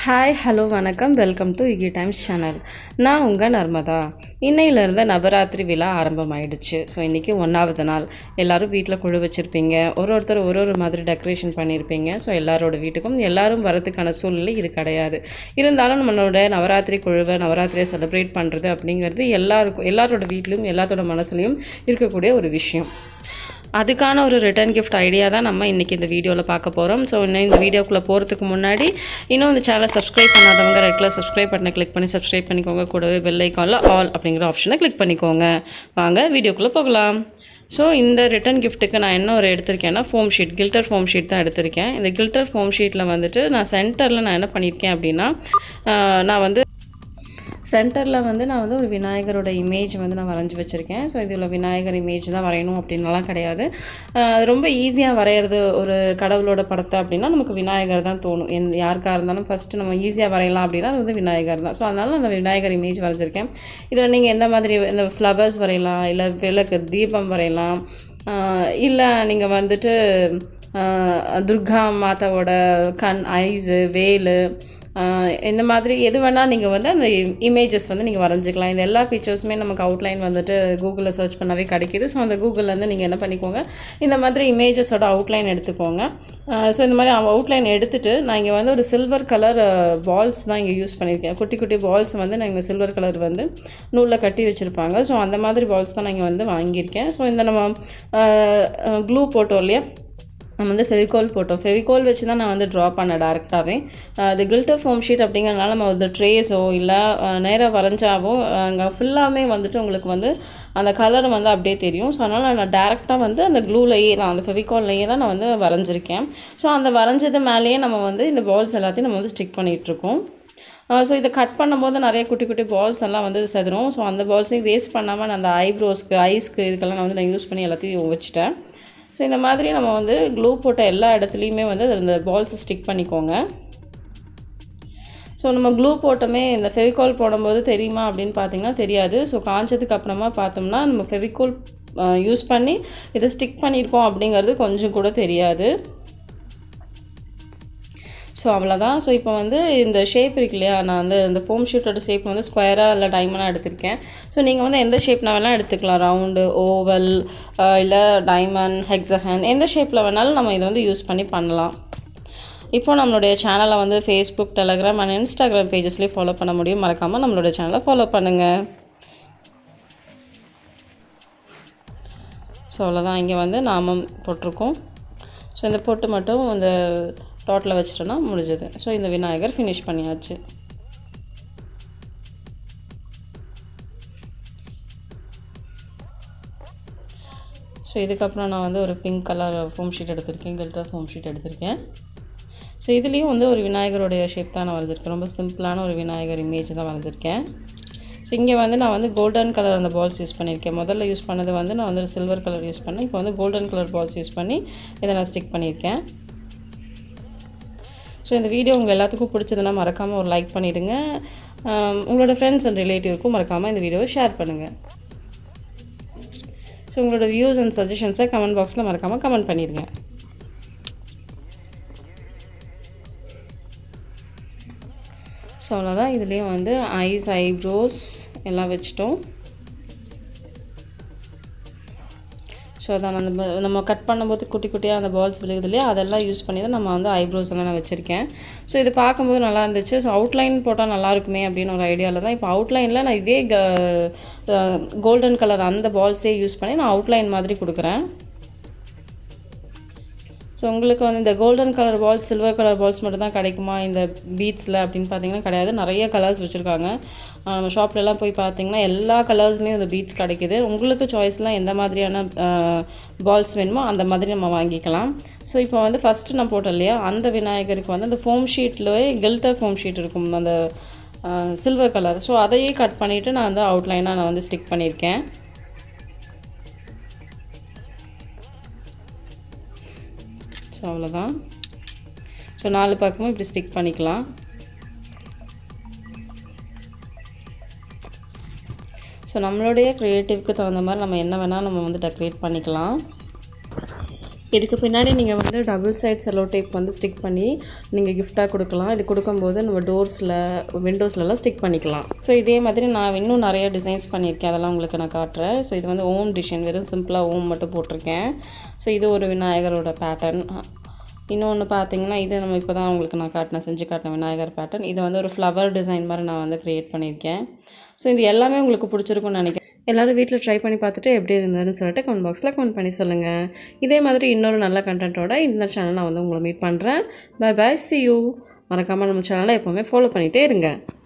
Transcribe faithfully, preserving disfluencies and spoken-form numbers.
Hi hello வணக்கம் welcome to இகி times channel. நான் உங்கள் நர்மதா. இன்னையிலேருந்து நவராத்திரி விழா ஆரம்பமாயிடுச்சு. ஸோ இன்றைக்கி ஒன்றாவது நாள். எல்லோரும் வீட்டில் குழு வச்சுருப்பீங்க, ஒரு ஒருத்தர் ஒரு ஒரு மாதிரி டெக்கரேஷன் பண்ணியிருப்பீங்க. ஸோ எல்லாரோட வீட்டுக்கும் எல்லோரும் வரதுக்கான சூழ்நிலை இது கிடையாது. இருந்தாலும் நம்மளோட நவராத்திரி குழுவை நவராத்திரியை செலிப்ரேட் பண்ணுறது அப்படிங்கிறது எல்லாருக்கும் எல்லாரோட வீட்லேயும் எல்லாத்தோட மனசுலையும் இருக்கக்கூடிய ஒரு விஷயம். அதுக்கான ஒரு ரிட்டர்ன் கிஃப்ட் ஐடியா தான் நம்ம இன்றைக்கி இந்த வீடியோவில் பார்க்க போகிறோம். ஸோ இன்னும் இந்த வீடியோக்குள்ளே போகிறதுக்கு முன்னாடி இன்னும் இந்த சேனலை சப்ஸ்கிரைப் பண்ணாதவங்க ரெட் கலர் சப்ஸ்கிரைப் பட்டனை கிளிக் பண்ணி சப்ஸ்கிரைப் பண்ணிக்கோங்க. கூடவே பெல் ஐக்கானில் ஆல் அப்படிங்கிற ஆப்ஷனை கிளிக் பண்ணிக்கோங்க. வாங்க வீடியோக்குள்ளே போகலாம். ஸோ இந்த ரிட்டன் கிஃப்ட்டுக்கு நான் என்ன ஒரு எடுத்திருக்கேன்னா foam sheet, glitter foam sheet தான் எடுத்திருக்கேன். இந்த கில்டர் ஃபோம் ஷீட்டில் வந்துட்டு நான் சென்டரில் நான் என்ன பண்ணியிருக்கேன் அப்படின்னா, நான் வந்து சென்டரில் வந்து நான் வந்து ஒரு விநாயகரோட இமேஜ் வந்து நான் வரைஞ்சி வச்சுருக்கேன். ஸோ இதில் விநாயகர் இமேஜ் தான் வரையணும் அப்படின்லாம் கிடையாது. ரொம்ப ஈஸியாக வரைகிறது ஒரு கடவுளோட படத்தை அப்படின்னா நமக்கு விநாயகர் தான் தோணும். எந் யாருக்காக இருந்தாலும் ஃபஸ்ட்டு நம்ம ஈஸியாக வரையலாம் அப்படின்னா அது வந்து விநாயகர் தான். ஸோ அதனால அந்த விநாயகர் இமேஜ் வரைஞ்சிருக்கேன். இதில் நீங்கள் எந்த மாதிரி இந்த ஃப்ளவர்ஸ் வரையலாம், இல்லை விளக்கு தீபம் வரையலாம், இல்லை நீங்கள் வந்துட்டு துர்கா மாதாவோட கண், ஐஸு, வேலு, இந்த மாதிரி எது வேணால் நீங்கள் வந்து அந்த இமேஜஸ் வந்து நீங்கள் வரைஞ்சிக்கலாம். இந்த எல்லா பிக்சர்ஸுமே நமக்கு அவுட்லைன் வந்துட்டு கூகுளில் சர்ச் பண்ணாவே கிடைக்கிது. ஸோ அந்த கூகுள்லேருந்து நீங்கள் என்ன பண்ணிக்கோங்க, இந்த மாதிரி இமேஜஸோட அவுட்லைன் எடுத்துக்கோங்க. ஸோ இந்த மாதிரி அவுட்லைன் எடுத்துகிட்டு நான் இங்கே வந்து ஒரு சில்வர் கலர் பால்ஸ் தான் இங்கே யூஸ் பண்ணியிருக்கேன். குட்டி குட்டி பால்ஸ் வந்து நான் இங்கே சில்வர் கலர் வந்து நூலில் கட்டி வச்சுருப்பாங்க. ஸோ அந்த மாதிரி பால்ஸ் தான் நான் இங்கே வந்து வாங்கியிருக்கேன். ஸோ இந்த நம்ம க்ளூ போட்டோம் இல்லையா, நம்ம வந்து ஃபெவிகால் போட்டோம். ஃபெவிகால் வச்சு தான் நான் வந்து ட்ரா பண்ணேன் டேரெக்டாகவே. அது கில்டர் ஃபோம் ஷீட் அப்படிங்கிறதுனால நம்ம வந்து ட்ரேஸோ இல்லை நேராக வரைஞ்சாவோ அங்கே ஃபுல்லாமே வந்துட்டு உங்களுக்கு வந்து அந்த கலர் வந்து அப்படியே தெரியும். ஸோ அதனால் நான் டேரெக்டாக வந்து அந்த க்ளூலையே நான் அந்த ஃபெவிகால்லையே தான் நான் வந்து வரைஞ்சிருக்கேன். ஸோ அந்த வரைஞ்சது மேலேயே நம்ம வந்து இந்த பால்ஸ் எல்லாத்தையும் நம்ம வந்து ஸ்டிக் பண்ணிகிட்ருக்கோம். ஸோ இதை கட் பண்ணும்போது நிறைய குட்டி குட்டி பால்ஸ் எல்லாம் வந்து செதுரும். ஸோ அந்த பால்ஸையும் வேஸ்ட் பண்ணாமல் நான் அந்த ஐப்ரோஸ்க்கு, ஐஸ்க்கு இதுக்கெல்லாம் நான் வந்து நான் யூஸ் பண்ணி எல்லாத்தையும் வச்சுட்டேன். ஸோ இந்த மாதிரி நம்ம வந்து க்ளூ போட்ட எல்லா இடத்துலையுமே வந்து இந்த பால்ஸை ஸ்டிக் பண்ணிக்கோங்க. ஸோ நம்ம க்ளூ போட்டோமே இந்த ஃபெவிகால் போடும்போது தெரியுமா அப்படின்னு பார்த்தீங்கன்னா தெரியாது. ஸோ காஞ்சதுக்கு அப்புறமா பார்த்தோம்னா நம்ம ஃபெவிகால் யூஸ் பண்ணி இதை ஸ்டிக் பண்ணியிருக்கோம் அப்படிங்கிறது கொஞ்சம் கூட தெரியாது. ஸோ அவ்வளோதான். ஸோ இப்போ வந்து இந்த ஷேப் இருக்கு இல்லையா, நான் வந்து இந்த ஃபோம் ஷீட்டோட ஷேப் வந்து ஸ்கொயராக இல்லை டைமண்டாக எடுத்திருக்கேன். ஸோ நீங்கள் வந்து எந்த ஷேப்னா வேணால் எடுத்துக்கலாம். ரவுண்டு, ஓவல், இல்லை டைமண்ட், ஹெக்ஸகன், எந்த ஷேப்பில் வேணாலும் நம்ம இதை வந்து யூஸ் பண்ணி பண்ணலாம். இப்போ நம்மளுடைய சேனலை வந்து ஃபேஸ்புக், டெலகிராம் அண்ட் இன்ஸ்டாகிராம் பேஜஸ்லேயே ஃபாலோ பண்ண முடியும். மறக்காமல் நம்மளுடைய சேனலை ஃபாலோ பண்ணுங்கள். ஸோ அவ்வளோதான். இங்கே வந்து நாமம் போட்டிருக்கோம். ஸோ இந்த பொட்டு மட்டும் இந்த டோட்டலாக வச்சிட்டோன்னா முடிஞ்சது. ஸோ இந்த விநாயகர் ஃபினிஷ் பண்ணியாச்சு. ஸோ இதுக்கப்புறம் நான் வந்து ஒரு பிங்க் கலர் ஃபோம் ஷீட் எடுத்திருக்கேன், கில்டர் ஃபோம் ஷீட் எடுத்திருக்கேன். ஸோ இதுலேயும் வந்து ஒரு விநாயகருடைய ஷேப் தான் நான் வரைஞ்சிருக்கேன். ரொம்ப சிம்பிளான ஒரு விநாயகர் இமேஜ் தான் வரைஞ்சிருக்கேன். ஸோ இங்கே வந்து நான் வந்து கோல்டன் கலர் அந்த பால்ஸ் யூஸ் பண்ணியிருக்கேன். முதல்ல யூஸ் பண்ணது வந்து நான் வந்து சில்வர் கலர் யூஸ் பண்ணேன். இப்போ வந்து கோல்டன் கலர் பால்ஸ் யூஸ் பண்ணி இதை நான் ஸ்டிக் பண்ணியிருக்கேன். ஸோ இந்த வீடியோ உங்கள் எல்லாத்துக்கும் பிடிச்சதுன்னா மறக்காமல் ஒரு லைக் பண்ணிவிடுங்க. உங்களோட ஃப்ரெண்ட்ஸ் அண்ட் ரிலேட்டிவ்க்கும் மறக்காமல் இந்த வீடியோவை ஷேர் பண்ணுங்கள். ஸோ உங்களோட வியூஸ் அண்ட் சஜஷன்ஸை கமெண்ட் பாக்ஸில் மறக்காமல் கமெண்ட் பண்ணிடுங்க. ஸோ அவ்வளோதான். இதுலேயும் வந்து ஐஸ், ஐப்ரோஸ் எல்லாம் வச்சிட்டோம். ஸோ அதான் அந்த நம்ம கட் பண்ணும்போது குட்டி குட்டியாக அந்த பால்ஸ் விழுகுது இல்லையா, அதெல்லாம் யூஸ் பண்ணி தான் நம்ம வந்து ஐப்ரோஸ் எல்லாம் நான் வச்சுருக்கேன். ஸோ இது பார்க்கும்போது நல்லா இருந்துச்சு. ஸோ அவுட்லைன் போட்டால் நல்லாயிருக்குமே அப்படின்னு ஒரு ஐடியாவில் தான் இப்போ அவுட்லைனில் நான் இதே கோல்டன் கலர் அந்த பால்ஸே யூஸ் பண்ணி நான் அவுட்லைன் மாதிரி கொடுக்குறேன். ஸோ உங்களுக்கு வந்து இந்த golden colour balls, silver colour balls மட்டும் தான் கிடைக்குமா இந்த பீட்ஸில் அப்படின்னு பார்த்தீங்கன்னா கிடையாது. நிறைய கலர்ஸ் வச்சுருக்காங்க. நம்ம ஷாப்லலாம் போய் பார்த்தீங்கன்னா எல்லா கலர்ஸ்லேயும் இந்த பீட்ஸ் கிடைக்கிது. உங்களுக்கு சாய்ஸ்லாம் எந்த மாதிரியான பால்ஸ் வேணுமோ அந்த மாதிரி நம்ம வாங்கிக்கலாம். ஸோ இப்போ வந்து ஃபஸ்ட்டு நான் போட்டேன் இல்லையா, அந்த விநாயகருக்கு வந்து அந்த ஃபோம் ஷீட்லேயே கில்டர் ஃபோம் ஷீட் இருக்கும், அந்த சில்வர் கலர். ஸோ அதையே கட் பண்ணிவிட்டு நான் வந்து அவுட்லைனாக நான் வந்து ஸ்டிக் பண்ணியிருக்கேன். ஸோ அவ்வளோதான். ஸோ நாலு பக்கமும் இப்படி ஸ்டிக் பண்ணிக்கலாம். ஸோ நம்மளுடைய க்ரியேட்டிவ்க்கு தகுந்த மாதிரி நம்ம என்ன வேணால் நம்ம வந்து டெக்கரேட் பண்ணிக்கலாம். இதுக்கு பின்னாடி நீங்கள் வந்து டபுள் சைட் செல்லோ டேப் வந்து ஸ்டிக் பண்ணி நீங்கள் கிஃப்டாக கொடுக்கலாம். இது கொடுக்கும்போது நம்ம டோர்ஸில் விண்டோஸ்லலாம் ஸ்டிக் பண்ணிக்கலாம். ஸோ இதே மாதிரி நான் இன்னும் நிறைய டிசைன்ஸ் பண்ணியிருக்கேன், அதெல்லாம் உங்களுக்கு நான் காட்டுறேன். ஸோ இது வந்து ஓம் டிசைன், வெறும் சிம்பிளாக ஓம் மட்டும் போட்டிருக்கேன். ஸோ இது ஒரு விநாயகரோட பேட்டர்ன். இன்னொன்று பார்த்தீங்கன்னா இது நம்ம இப்போ தான் உங்களுக்கு நான் காட்டினேன், செஞ்சு காட்டின விநாயகர் பேட்டர்ன். இது வந்து ஒரு ஃப்ளவர் டிசைன் மாதிரி நான் வந்து க்ரியேட் பண்ணியிருக்கேன். ஸோ இது எல்லாமே உங்களுக்கு பிடிச்சிருக்குன்னு நினைக்கிறேன். எல்லோரும் வீட்டில் ட்ரை பண்ணி பார்த்துட்டு எப்படி இருந்ததுன்னு சொல்லிட்டு கமெண்ட் பாக்ஸில் கமெண்ட் பண்ணி சொல்லுங்கள். இதே மாதிரி இன்னொரு நல்ல கண்டென்ட்டோட இந்த சேனல் நான் வந்து உங்களை மீட் பண்ணுறேன். Bye bye, see you. மறக்காமல் நம்ம சேனலை எப்போவுமே ஃபாலோ பண்ணிகிட்டே இருங்க.